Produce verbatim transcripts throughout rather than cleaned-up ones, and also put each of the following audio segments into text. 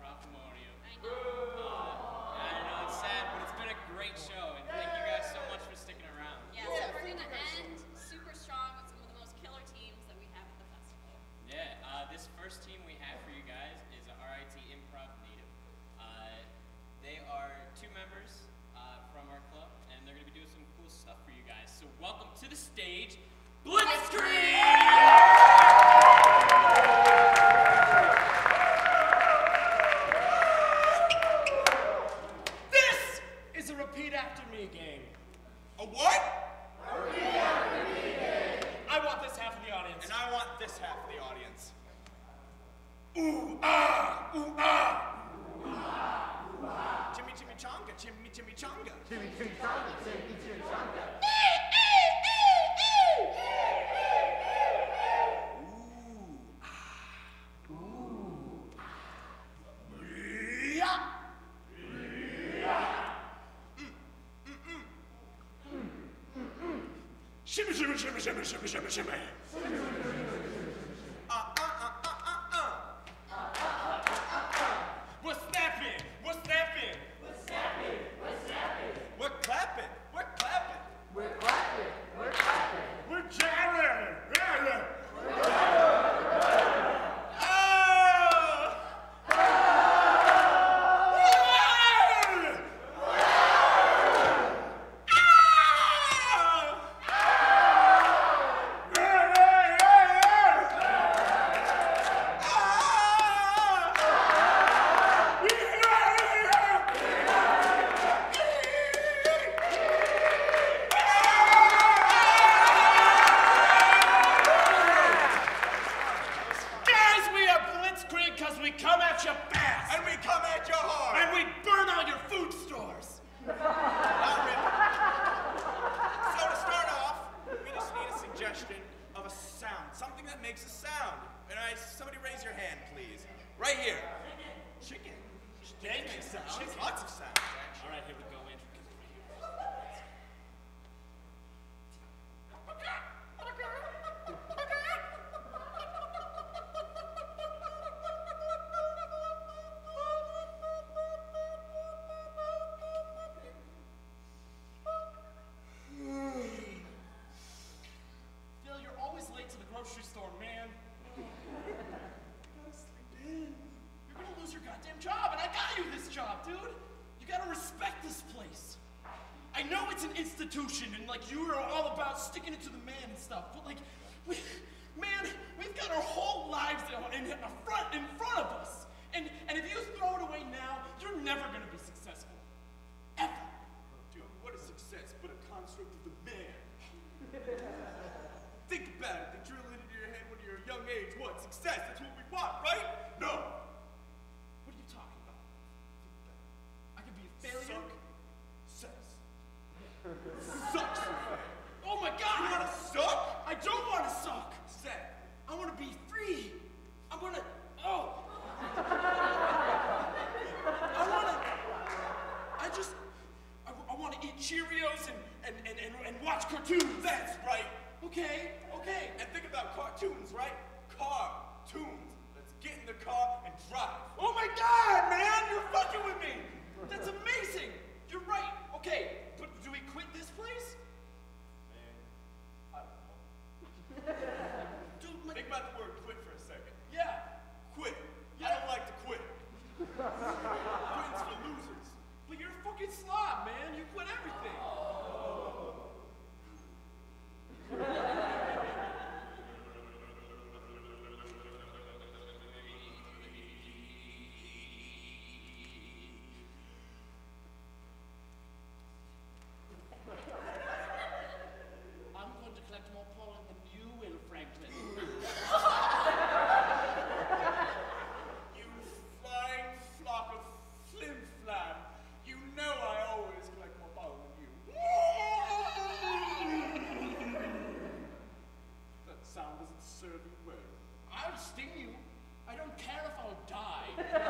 Improv-monium. I know. Uh, I know it's sad, but it's been a great show, and thank you guys so much for sticking around. Yeah, so we're gonna end super strong with some of the most killer teams that we have at the festival. Yeah, uh, this first team we have for you guys is R I T Improv Native. Uh, they are two members uh, from our club, and they're gonna be doing some cool stuff for you guys. So welcome to the stage, Blitzkrieg! Repeat after me game. A what? A repeat after me game. I want this half of the audience. And I want this half of the audience. Ooh ah! Ooh ah! Ooh ah! Ooh ah! Chimmy chimmy chonga, chimmy chimmy chonga. Chimmy chimmy chonga, chimmy chimmy chonga. Shimmy, shimmy, shimmy, shimmy, shimmy, shimmy, shimmy. Uh, uh, uh, uh, uh, uh. We're snapping, we're snapping. We're snapping, we're snapping. We're clapping, we're clapping. We're clapping, we're clapping. We're jamming, yeah. We're jamming. Oh! Right here. Chicken. Steak sounds. Chicken. Lots of sounds, actually. All right, here we go. Phil, you're always late to the grocery store, man. You're gonna lose your goddamn job, and I got you this job, dude. You gotta respect this place. I know it's an institution, and like you are all about sticking it to the man and stuff, but like, we, man, we've got our whole lives in, in front in front of us, and and if you throw it away now, you're never gonna be successful, ever. Dude, what is success but a construct of the man? Think about it. They drill it into your head when you're a young age. What? Success. That's what we want, right? No. What are you talking about? I could be a failure. Suck. Sucks. Sucks. Oh my God! You wanna suck? I don't wanna suck. Set. I wanna be free. I wanna. Oh. I wanna. I just. I, I wanna eat Cheerios and and, and and and watch cartoons. That's right. Okay. Okay. And think about cartoons, right? Cartoons. Let's get in the car and drive. Oh my God, man! You're fucking with me. That's amazing. You're right. Okay, but do we quit this place? Man, I don't know. Dude, my... Think about the word quit for a second. Yeah. Quit. Yeah. I don't like to quit. Quitting's for losers. But you're a fucking slob, man. You quit everything. I'm going to collect more pollen than you will, Franklin. You flying flock of flim-flam. You know I always collect more pollen than you. That sound doesn't serve you well. I'll sting you. I don't care if I'll die.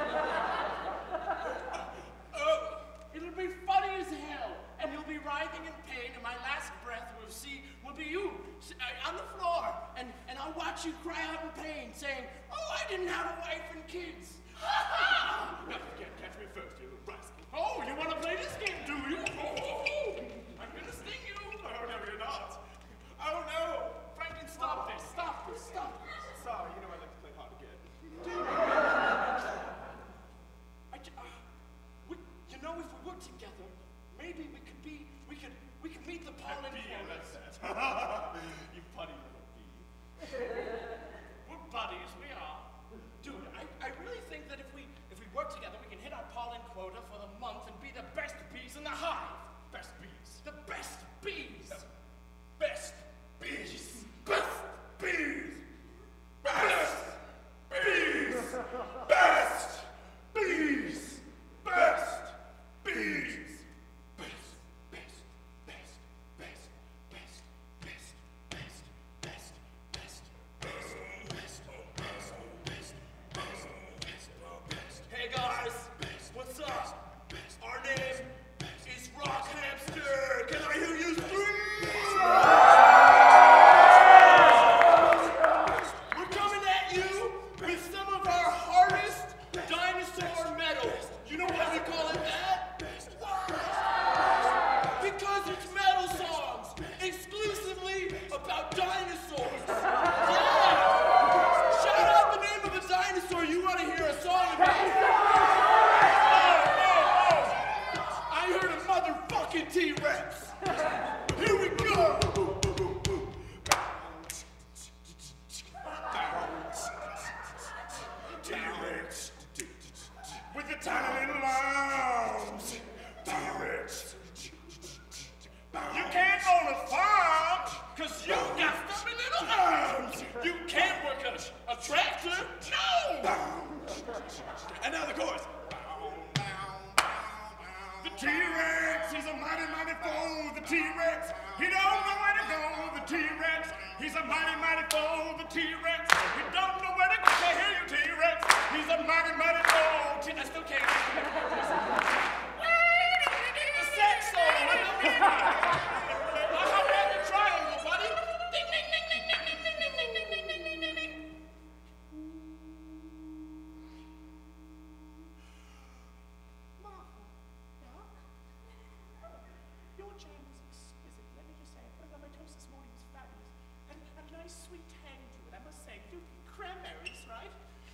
Oh! It'll be funny as hell, and you'll be writhing in pain, and my last breath will see will be you s- uh, on the floor, and, and I'll watch you cry out in pain, saying, "Oh, I didn't have a wife and kids." Ha ha! quota for the month and be the best bees in the hive. Best bees. The best bees. Best bees. Best bees. Best bees. Best bees. Best bees. Best, best, best, best, best, best, best, best, best, best, best, best, best, best, best. Hey guys, what's up? Our name is Rock Hamster. Can I hear you scream? We're coming at you with some of our hardest dinosaur metal. You know why we call it that? Why? Because it's metal songs exclusively about dinosaurs. Yeah! Shout out the name of a dinosaur you want to hear a song about. I heard a motherfucking T-Rex. Here we go. T-Rex. With the tiny little arms. T-Rex. You can't own a farm because you got stubby little arms. You can't work a, a tractor. No. And now the chorus. The T-Rex, he's a mighty, mighty foe. The T-Rex, he don't know where to go. The T-Rex, he's a mighty, mighty foe. The T-Rex, he don't know where to go. I hear you, T-Rex. He's a mighty, mighty foe. T- I still can't. The sax solo. I love it. I hop on the triangle, buddy. Ding, ding, ding, ding, ding, ding, ding, ding, ding, ding, ding, ding, ding. Your jam is exquisite. Let me just say, putting on my toast this morning was fabulous. And a nice sweet tang to it, I must say. You cranberries, right?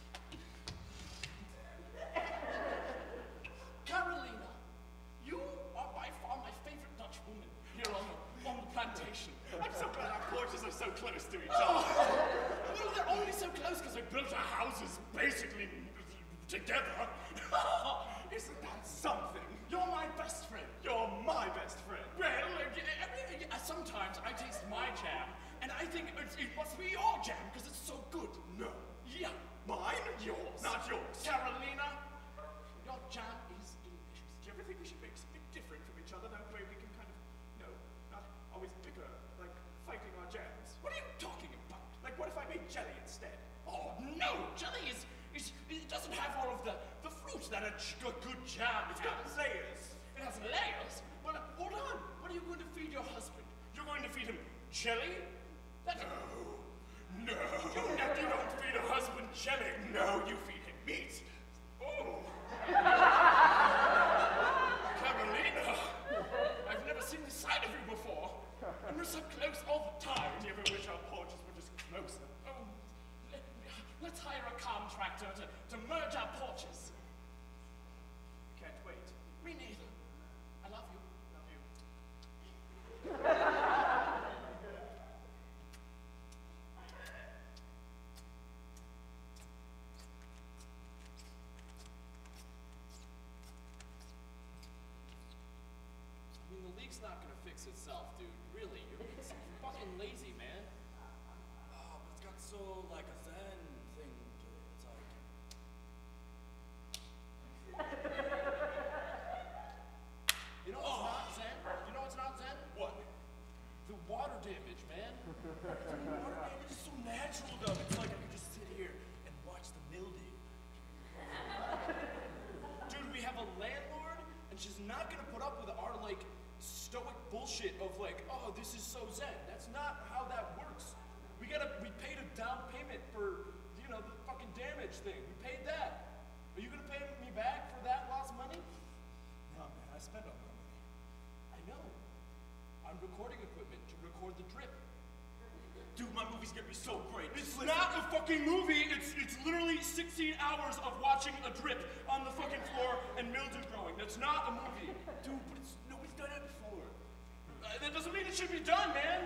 Carolina, you are by far my favorite Dutch woman here on the, on the plantation. I'm so glad our porches are so close to each Oh, other. well, they're only so close because they built our houses basically together. Isn't that something? You're my best friend. You're my best friend. Well, uh, y- I mean, uh, sometimes I taste my jam, and I think it's, it must be your jam because it's so good. No. Yeah, Mine? Yours. Not yours. Carolina, your jam is delicious. Do you ever think we should be a bit different from each other? That way we can kind of, you know, not always bicker, like fighting our jams. What are you talking about? Like, what if I made jelly instead? Oh no, jelly is, is it doesn't have all of the the fruits that a, j- a good jam It's got has. layers. It has layers. But uh, hold on, what are you going to feed your husband? You're going to feed him jelly? That's No. You, you don't feed a husband jelly. No, you feed him meat. Oh. Carolina, I've never seen this side of you before. And we're so close all the time. Do you ever wish our porches were just closer? Oh, let, let's hire a contractor to, to merge our porches. Can't wait. Me neither. I love you. Love you. I mean, the league's not gonna fix itself, dude. Really, you're being so fucking lazy, man. Oh, but it's got so like a zen thing to it. It's like You know what's not zen? You know what's not zen? What? The water damage, man. water damage is so natural though. It's like I can just sit here and watch the mildew. Dude, we have a landlord, and she's not gonna put up with our like stoic bullshit of like, oh, this is so zen. That's not how that works. We gotta, we paid a down payment for, you know, the fucking damage thing. We paid that. Are you gonna pay me back for that lost money? No man, I spend all my money. I know. On recording equipment to record the drip. Dude, my movie's gonna be so great. It's Listen. not a fucking movie. It's it's literally sixteen hours of watching a drip on the fucking floor and mildew growing. That's not a movie. Dude, but it's nobody's done it before. Uh, that doesn't mean it should be done, man.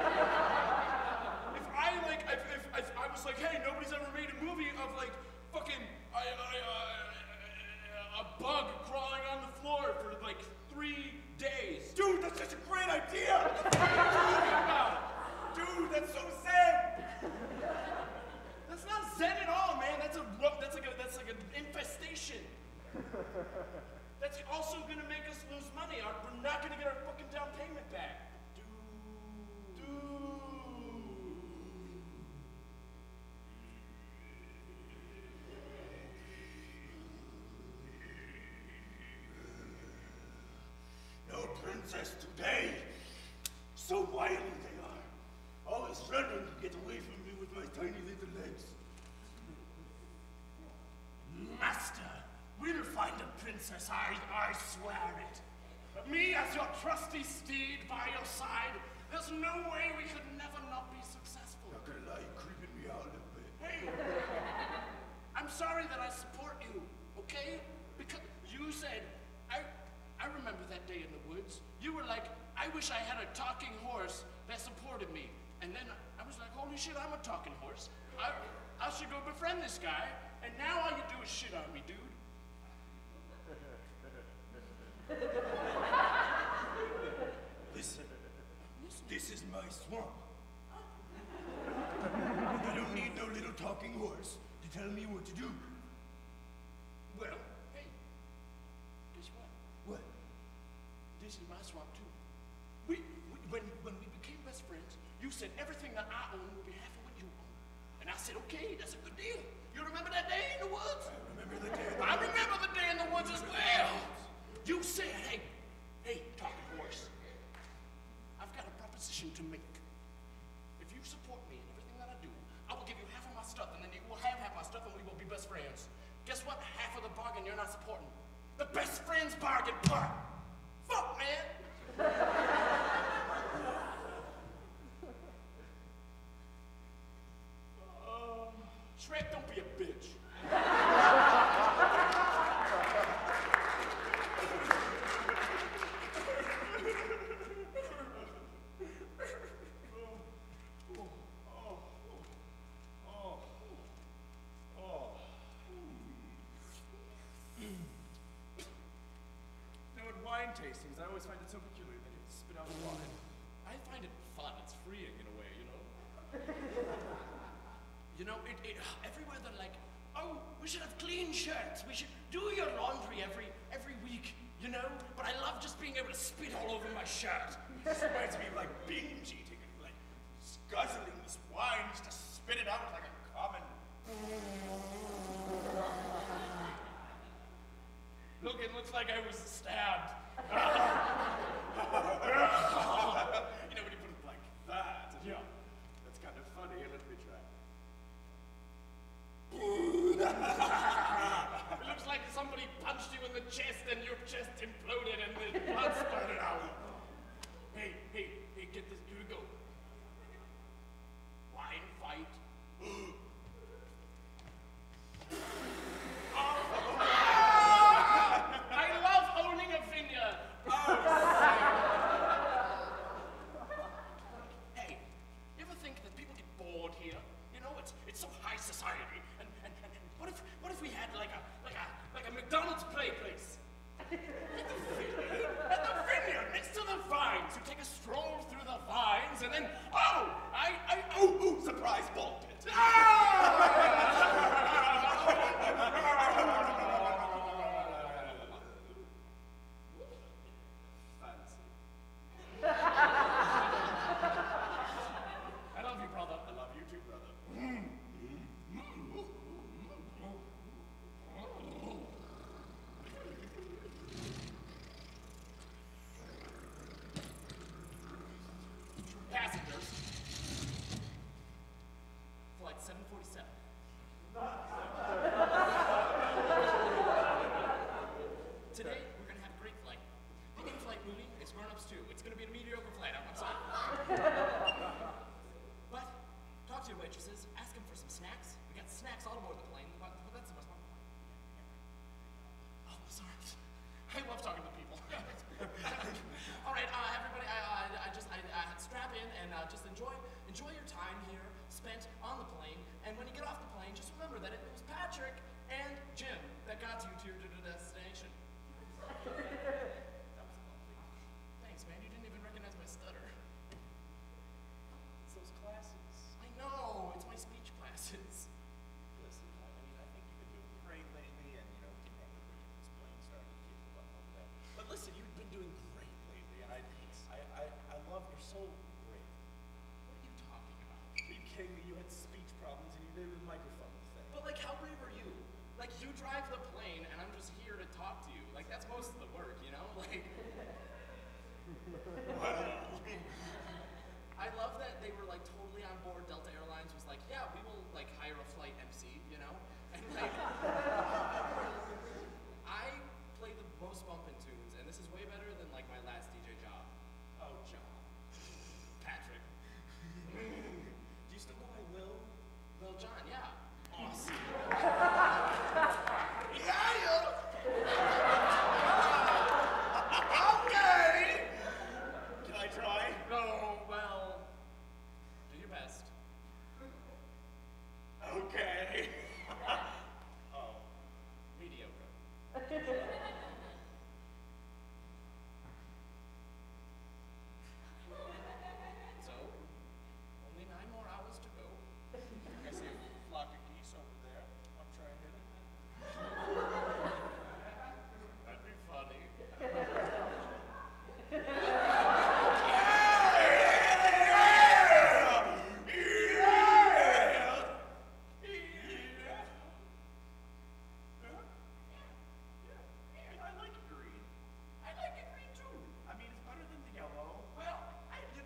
If I like, if, if, if I was like, hey, nobody's ever made a movie of like fucking I, I, uh, a bug crawling on the floor for like three days. Dude, that's such a great idea! What are you talking about? Dude, that's so zen! That's not zen at all, man. That's a ru- that's like a that's like an infestation. That's also gonna make us lose money. Our- We're not gonna get our fucking down payment back. Dude. Dude. No princess today. So wily they are. Always running to get away from me with my tiny little legs. Master, we'll find a princess, I, I swear it. But me as your trusty steed by your side, there's no way we could never not be successful. Not gonna lie, you're creeping me out a little bit. Hey, I'm sorry that I support you, okay? Because you said, I, I remember that day in the woods. You were like, I wish I had a talking horse that supported me. And then I was like, holy shit, I'm a talking horse. I, I should go befriend this guy. And now all you do is shit on me, dude. Listen, this is my swamp. I don't need no little talking horse to tell me what to do. Well, hey, guess what? What? This is my swamp too. We, we when when we became best friends, you said everything that I own will be half of what you own, and I said, okay, that's a good deal. You remember that day in the woods? I remember the day. I remember the day in the woods as well. You said, hey, hey, talking horse, I've got a proposition to make. If you support me in everything that I do, I will give you half of my stuff, and then you will have half my stuff, and we will be best friends. Guess what? Half of the bargain you're not supporting. The best friends bargain part. Fuck, man. uh, Shrek, don't be a bitch. You know, at wine tastings, I always find it so peculiar they get to spit out wine. I find it fun. It's freeing in a way, you know? You know, it, it, everywhere they're like, oh, we should have clean shirts. We should do your laundry every every week, you know? But I love just being able to spit all over my shirt. This reminds me of like binge eating and like guzzling this wine just to spit it out like a common. Look, it looks like I was stabbed. You know when you put it like that? Yeah. That's kind of funny. Let me try. It looks like somebody punched you in the chest and your chest imploded and the blood spurted out. Hey, hey, hey, get this. Here we go. Wine fight. I love owning a vineyard. Hey, you ever think that people get bored here? You know, it's it's so high society. And, and, and what if what if we had like a like a like a McDonald's play place? At the vineyard, at the vineyard, next to the vines. You take a stroll through the vines, and then oh, I I Ooh, ooh, surprise ball pit. I love you, brother. I love you too, brother. Passengers. Flight seven forty-seven. Today, we're gonna have a great flight. The in-flight movie is Grown Ups two. It's gonna be a mediocre flight, I'm sorry. But, talk to your waitresses, ask them for some snacks. We got snacks all aboard the plane, but, but that's the most important part. Oh, sorry. I love talking to people. All right, uh, everybody, I, uh, I just, I, I strap in and uh, just enjoy, enjoy your time here spent on the plane. And when you get off the plane, just remember that it was Patrick and Jim that got you to your destination. most of the work, you know? Like, Well, I love that they were like totally on board. Delta Airlines was like, yeah, we will like hire a flight M C, you know? And like, I play the most bumpin' tunes, and this is way better than like my last D J job. oh, John. Patrick. Do you still go by Will? Well, John, yeah. Awesome. Yeah, yeah. Okay. Can I try? No, well, do your best. Okay. Oh. Mediocre. So, only nine more hours to go. I see a flock of geese over there. Want to try and hit it? That'd be funny. I like green. I like it green too. I mean, it's better than the yellow. Well, I did.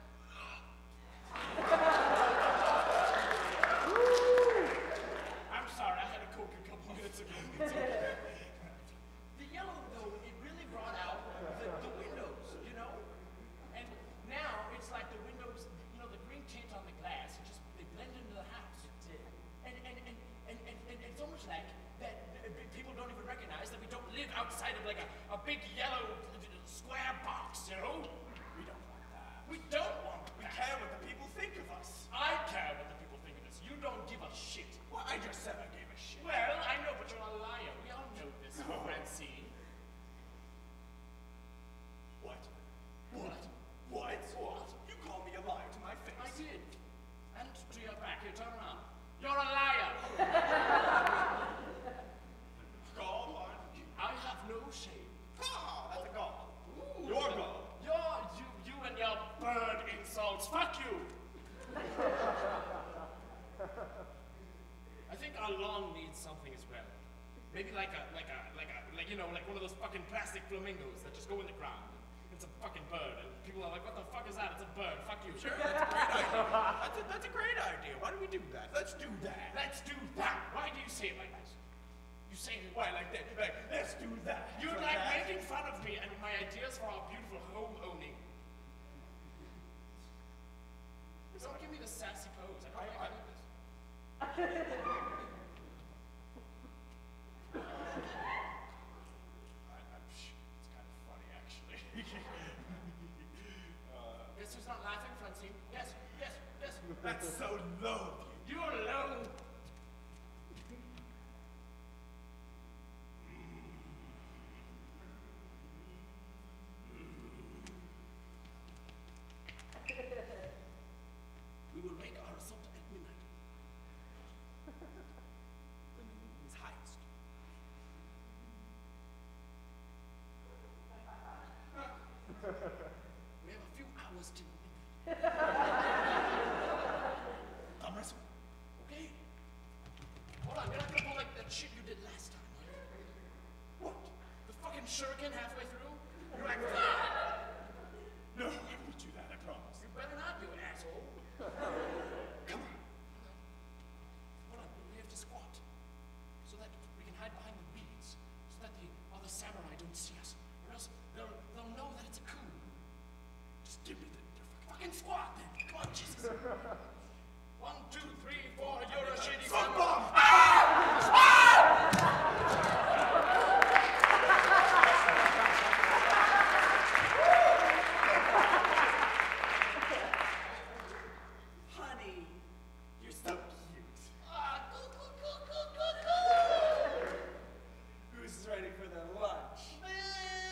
I'm sorry, I had a Coke a couple minutes ago. It's okay. The yellow, though, it really brought out the, the windows, you know? And now it's like the windows, you know, the green tint on the glass, it just, they blend into the house. And, and, and, and, and, and it's almost like that uh, people don't even recognize that we don't live outside of like a, a big yellow uh, square box, you know? We don't want that. We don't want We that. care what the people think of us. I care what the people think of us. You don't give a shit. Well, I just said I gave a shit. Well, I know, but you're a liar. We all know this, Francine. What? What? What? What? You called me a liar to my face. I did. And to your back, here, turn around. You're a liar. Gall on you. I have no shame. Ah, that's a gall. Your gall. You're, you, you and your bird insults. Fuck you. I think our lawn needs something as well. Maybe like a, like a, like a, like, you know, like one of those fucking plastic flamingos that just go in the ground. It's a fucking bird, and people are like, what the fuck is that? It's a bird. Fuck you. Sure, that's a great idea. That's a, that's a great idea. Why don't we do that? Let's do that. Let's do that. Why do you say it like that? You say it Why, like that? Like, let's do that. You're So like that- making fun of me and my ideas for our beautiful home owning. Don't give me the sassy pose. I don't like any of this. I, I'm, sh- it's kind of funny, actually. uh, Guess who's not laughing, Francine? Yes, yes, yes. that's so low of you. You're alone. We will make our assault at midnight. When the moon is highest. We have a few hours till midnight. Come wrestle. Okay? Hold on, you're not gonna pull like that shit you did last time. What? The fucking shuriken halfway through? You're like, ah! No, I won't do that, I promise. You better not do it, asshole. Come on. Hold on, we have to squat. So that we can hide behind the weeds. So that the other samurai don't see us. Or else they'll, they'll know that it's a coup. Just give me the, the Fucking squat then. Come on, Jesus. One, two, three, four, you're a shitty Fuck samurai. bomb! honey, you're so cute. Ah, cool, cool, cool, cool, cool, cool. Who's ready for their lunch? Man,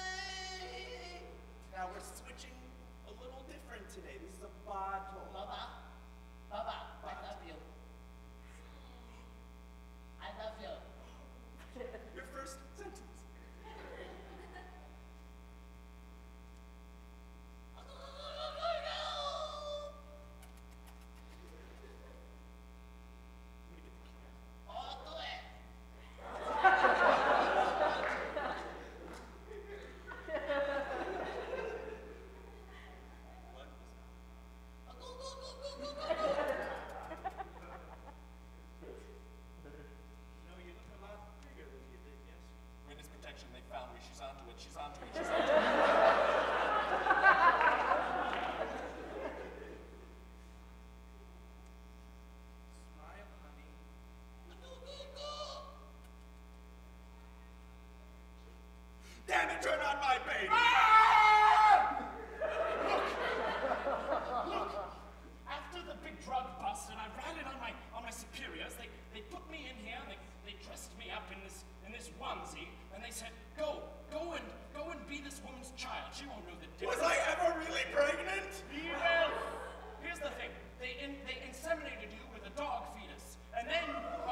my baby. Ah! Look, look. After the big drug bust, and I ratted on my on my superiors, they they put me in here. They they dressed me up in this in this onesie, and they said, "Go, go and go and be this woman's child. She won't know the difference." Was I ever really pregnant? Well, here's the thing. They in, they inseminated you with a dog fetus, and then.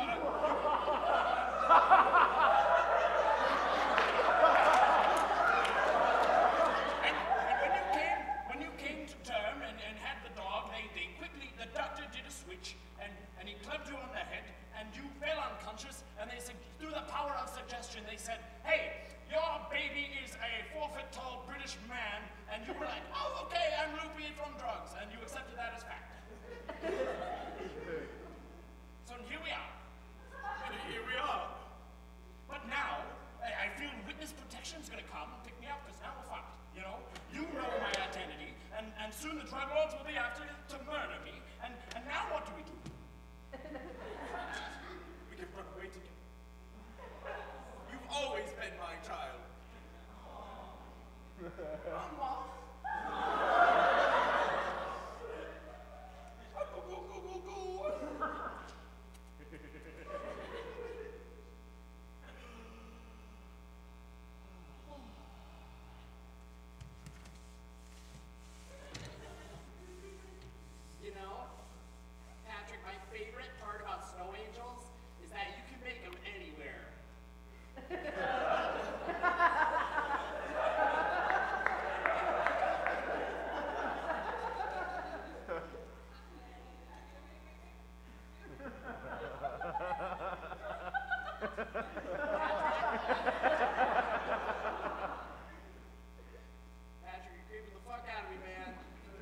Uh, and, and when you came when you came to term and, and had the dog, they, they quickly the doctor did a switch and, and he clubbed you on the head and you fell unconscious and they said through the power of suggestion they said, "Hey, your baby is a four foot tall British man," and you were like, "Oh, okay, I'm loopy from drugs," and you accepted that as fact. So here we are. Here we are. But now, I, I feel witness protection's gonna come and pick me up, because now we're fucked, you know? You know my identity, and, and soon the drug lords will be after to murder me, and, and now what do we do? We can run away together. You've always been my child. Mama? Go, go, go, go, go. You know, Patrick, my favorite part about snow angels is that you can make them anywhere. Patrick, you're creeping the fuck out of me, man.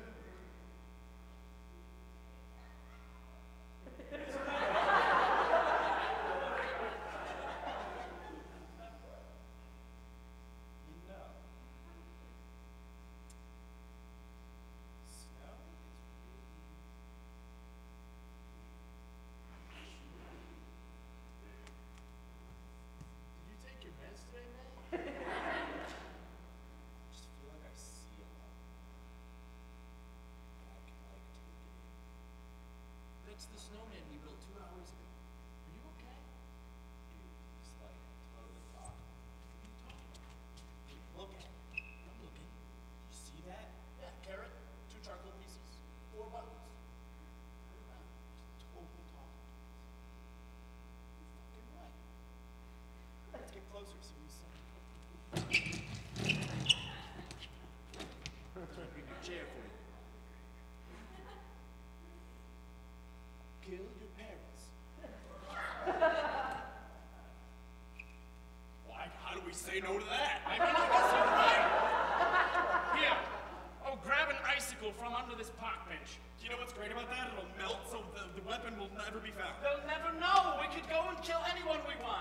You know, snow is really. Did you take your meds today, man? I just feel like I see a lot. And I can like take it in. That's the snowman we built two hours ago. Are you okay? Dude, he's like totally talking. What are you talking about? Look at it. I'm looking. You see that? Yeah, carrot, two charcoal pieces, four buttons. Totally talking. Fucking right. Let's get closer so we see. Keep your chair for you. Kill your parents. Why? How do we say no to that? I mean, I guess you're right. Here. Oh, grab an icicle from under this park bench. Do you know what's great about that? It'll melt so the, the weapon will never be found. They'll never know. We could go and kill anyone we want.